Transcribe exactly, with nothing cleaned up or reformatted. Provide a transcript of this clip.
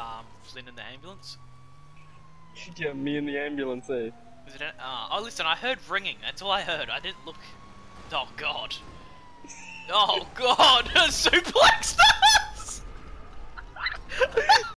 um, Flynn in the ambulance? Yeah, me in the ambulance, eh? Was it? Uh, oh, listen, I heard ringing. That's all I heard. I didn't look. Oh God. Oh God.